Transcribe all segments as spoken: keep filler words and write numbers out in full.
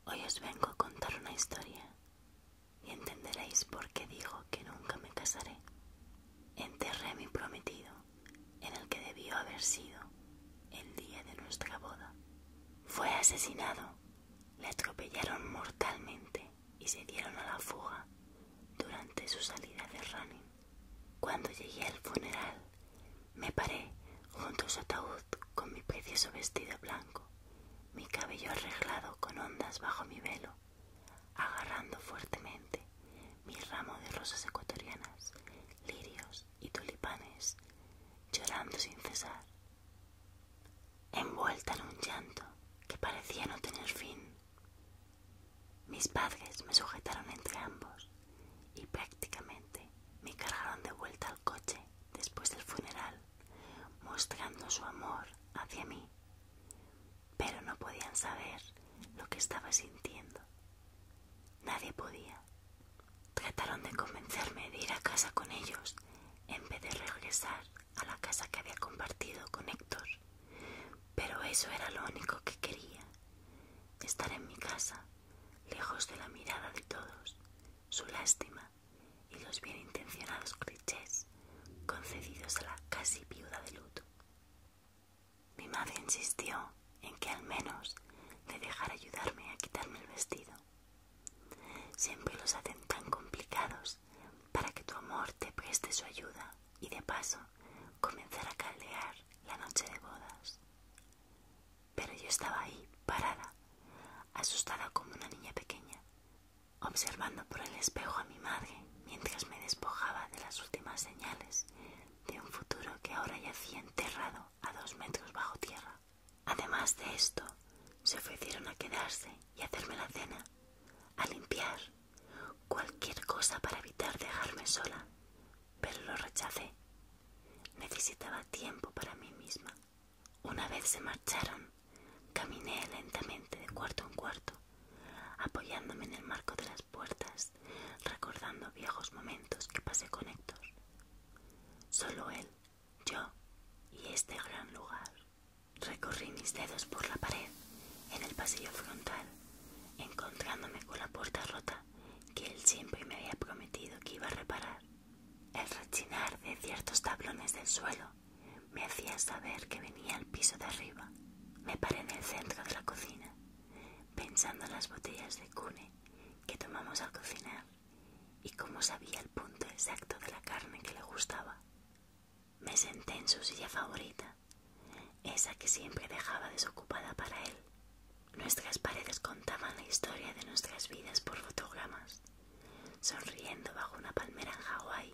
Hoy os vengo a contar una historia y entenderéis por qué digo que nunca me casaré. Enterré a mi prometido en el que debió haber sido el día de nuestra boda. Fue asesinado, le atropellaron mortalmente y se dieron a la fuga durante su salida de running. Cuando llegué al funeral, me paré junto a su ataúd con mi precioso vestido blanco, mi cabello arreglado con ondas bajo mi velo, agarrando fuertemente mi ramo de rosas ecuatorianas, lirios y tulipanes, llorando sin cesar, envuelta en un llanto que parecía no tener fin. Mis padres me sujetaron entre ambos y prácticamente me cargaron de vuelta al coche después del funeral, mostrando su amor hacia mí, pero no podían saber lo que estaba sintiendo. Nadie podía. Trataron de convencerme de ir a casa con ellos en vez de regresar a la casa que había compartido con Héctor, pero eso era lo único que quería, estar en mi casa, lejos de la mirada de todos, su lástima y los bien intencionados clichés concedidos a la casi viuda de luto. Mi madre insistió en que al menos le dejara ayudarme a quitarme el vestido. Siempre los hacen tan complicados para que tu amor te preste su ayuda y de paso comenzar a caldear la noche de bodas. Pero yo estaba ahí, parada, asustada como una niña pequeña, observando por el espejo a mi madre mientras me despojaba de las últimas señales de un futuro que ahora yacía enterrado a dos metros bajo tierra. Además de esto, se ofrecieron a quedarse y hacerme la cena, a limpiar, cualquier cosa para evitar dejarme sola, pero lo rechacé. Necesitaba tiempo para mí misma. Una vez se marcharon, caminé lentamente de cuarto en cuarto, apoyándome en el marco de las puertas, recordando viejos momentos que pasé con Héctor. Solo él, yo y este gran lugar. Recorrí mis dedos por la pared, en el pasillo frontal, encontrándome con la puerta rota que él siempre me había prometido que iba a reparar. El rechinar de ciertos tablones del suelo me hacía saber que venía al piso de arriba. Me paré en el centro de la cocina, pensando en las botellas de cune que tomamos al cocinar y cómo sabía el punto exacto de la carne que le gustaba. Me senté en su silla favorita, esa que siempre dejaba desocupada para él. Nuestras paredes contaban la historia de nuestras vidas por fotogramas, sonriendo bajo una palmera en Hawái,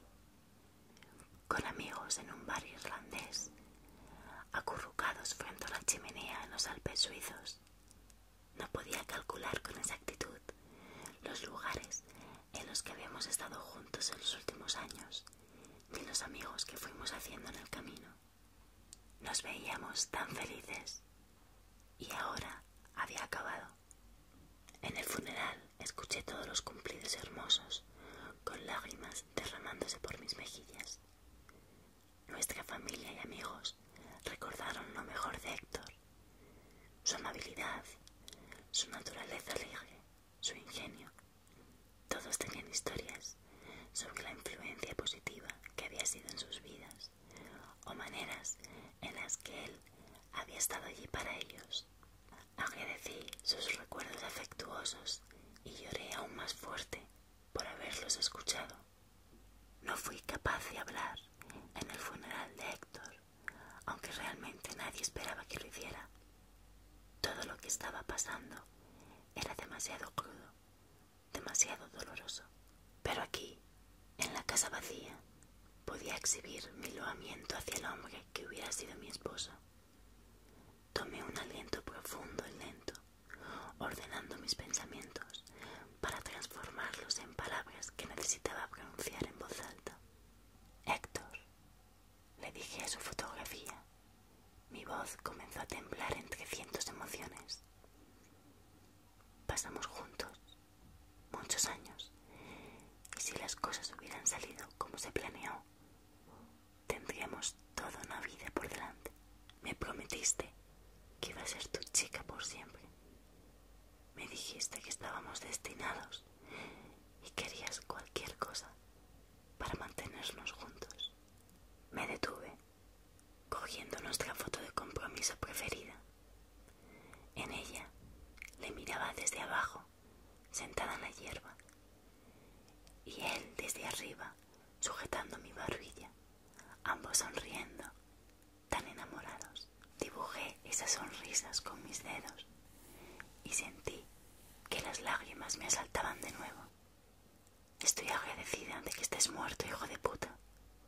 con amigos en un bar irlandés, acurrucados frente a la chimenea en los Alpes suizos. No podía calcular con exactitud los lugares en los que habíamos estado juntos en los últimos años, ni los amigos que fuimos haciendo en el camino. Nos veíamos tan felices y ahora había acabado. En el funeral escuché todos los cumplidos hermosos, con lágrimas derramándose por mis mejillas. Nuestra familia y amigos recordaron lo mejor de Héctor, su amabilidad, su naturaleza alegre, su ingenio. Todos tenían historias sobre la influencia positiva que había sido en sus vidas, o maneras en las que él había estado allí para ellos. Agradecí sus recuerdos afectuosos y lloré aún más fuerte por haberlos escuchado. No fui capaz de hablar en el funeral de Héctor, aunque realmente nadie esperaba que lo hiciera. Todo lo que estaba pasando era demasiado crudo, demasiado doloroso. Pero aquí, en la casa vacía, podía exhibir mi loamiento hacia el hombre que hubiera sido mi esposo. Tomé un aliento profundo y lento, ordenando mis pensamientos para transformarlos en palabras que necesitaba pronunciar en voz alta. Héctor, le dije a su fotografía. Mi voz comenzó a temblar entre cientos de emociones. Pasamos juntos muchos años, y si las cosas hubieran salido como se planeó, tendríamos toda una vida por delante. Me prometiste que iba a ser tu chica por siempre. Me dijiste dijiste que estábamos destinados y querías cualquier cosa para mantenernos juntos. Me detuve, cogiendo nuestra foto de compromiso preferida. En ella le miraba desde abajo, sentada en la hierba, y él desde arriba, sujetando mi barbilla, ambos sonriendo, tan enamorados. Dibujé esas sonrisas con mis dedos y sentí que las lágrimas me asaltaban de nuevo. Estoy agradecida de que estés muerto, hijo de puta.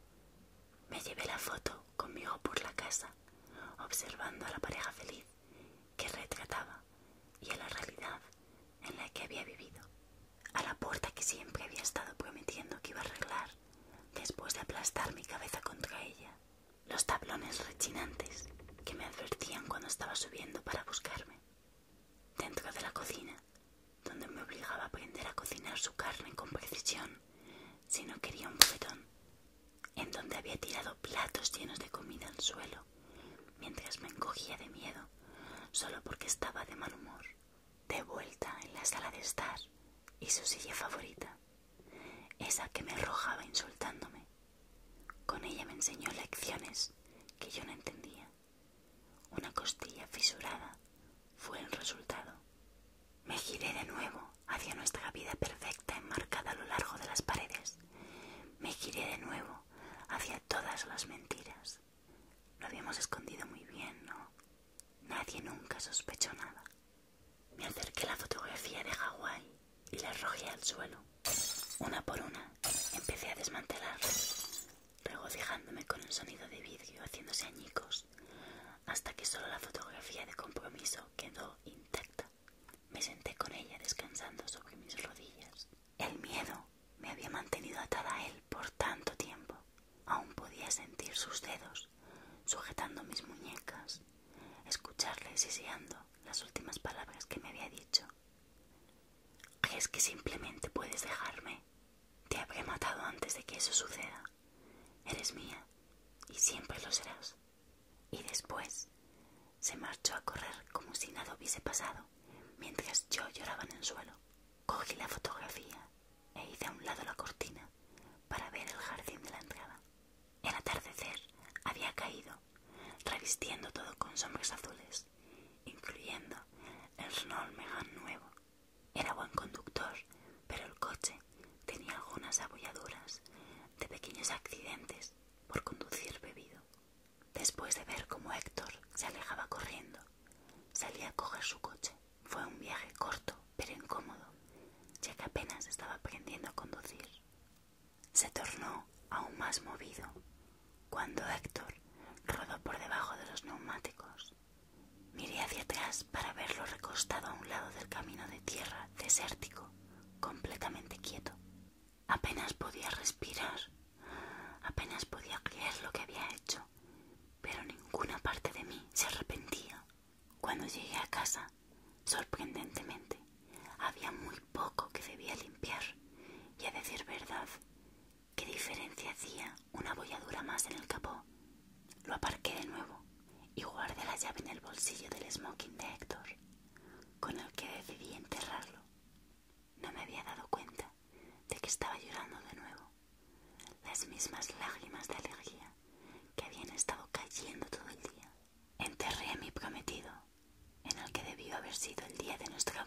Me llevé la foto conmigo por la casa, observando a la pareja feliz que retrataba y a la realidad en la que había vivido, a la puerta que siempre había estado prometiendo que iba a arreglar después de aplastar mi cabeza contra ella, los tablones rechinantes que me advertían cuando estaba subiendo para buscarme, dentro de la cocina, donde me obligaba a aprender a cocinar su carne con precisión si no quería un bofetón, en donde había tirado platos llenos de comida al suelo mientras me encogía de miedo solo porque estaba de mal humor, de vuelta en la sala de estar y su silla favorita, esa que me arrojaba insultándome. Con ella me enseñó lecciones que yo no entendía. Una costilla fisurada fue el resultado. Me giré de nuevo hacia nuestra vida perfecta enmarcada a lo largo de las paredes. Me giré de nuevo hacia todas las mentiras. Lo habíamos escondido muy bien, ¿no? Nadie nunca sospechó nada. Me acerqué a la fotografía de Hawái y la arrojé al suelo. Una por una empecé a desmantelarlas, regocijándome con el sonido de vidrio haciéndose añicos, hasta que solo la fotografía de compromiso quedó intacta. Me senté con ella descansando sobre mis rodillas. El miedo me había mantenido atada a él por tanto tiempo. Aún podía sentir sus dedos sujetando mis muñecas, escucharle siseando las últimas palabras que me había dicho. ¿Crees que simplemente puedes dejarme? Te habré matado antes de que eso suceda. Eres mía y siempre lo serás. Y después se marchó a correr como si nada hubiese pasado, mientras yo lloraba en el suelo. Cogí la fotografía e hice a un lado la cortina para ver el jardín de la entrada. El atardecer había caído, revistiendo todo con sombras azules, incluyendo el Renault Megane nuevo. Era buen conductor, pero el coche tenía algunas abolladuras de pequeños accidentes por conducir bebido. Después de ver cómo Héctor se alejaba corriendo, salí a coger su coche. Fue un viaje corto, pero incómodo, ya que apenas estaba aprendiendo a conducir. Se tornó aún más movido cuando Héctor rodó por debajo de los neumáticos. Miré hacia atrás para verlo recostado a un lado del camino de tierra desértico, completamente quieto. Apenas podía respirar, apenas podía creer lo que había hecho, pero ninguna parte de mí se arrepentía. Cuando llegué a casa, sorprendentemente, había muy poco que debía limpiar, y a decir verdad, ¿qué diferencia hacía una abolladura más en el capó? Lo aparqué de nuevo y guardé la llave en el bolsillo del smoking de Héctor, con el que decidí enterrarlo. No me había dado cuenta de que estaba llorando de nuevo, las mismas lágrimas de alegría que habían estado cayendo todo el día. Enterré a mi prometido, en el que debió haber sido el día de nuestra